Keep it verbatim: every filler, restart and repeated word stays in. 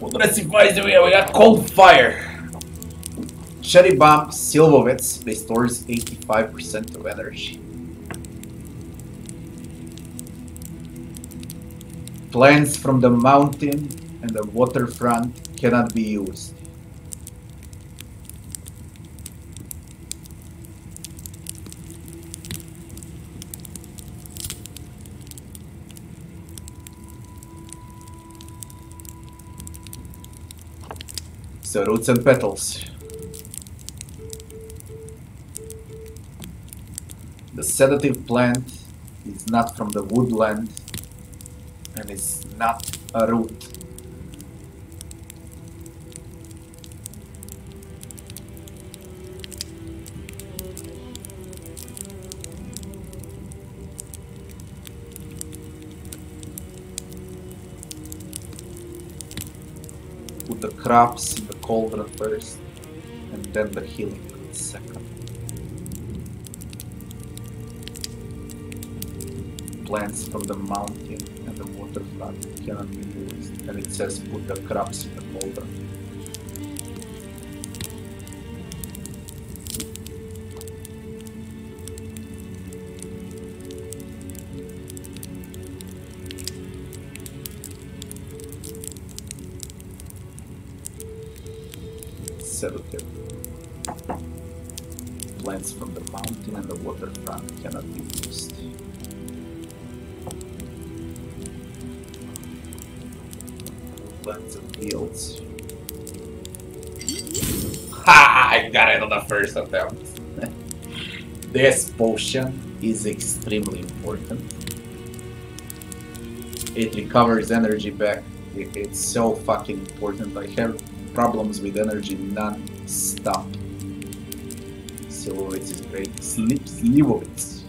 Recipes, we got Cold Fire. Cherry Bomb Silvovitz restores eighty-five percent of energy. Plants from the mountain and the waterfront cannot be used. So roots and petals. The sedative plant is not from the woodland and is not a root. Put the crops in the cauldron first, and then the healing second. Plants from the mountain and the waterfront cannot be used, and it says put the crops in the cauldron. Sedative. Plants from the mountain and the waterfront cannot be used. Plants and fields. Ha! I got it on the first attempt. This potion is extremely important. It recovers energy back. It, it's so fucking important. I have problems with energy non-stop. Slivovitz is great. Slip Slivovitz.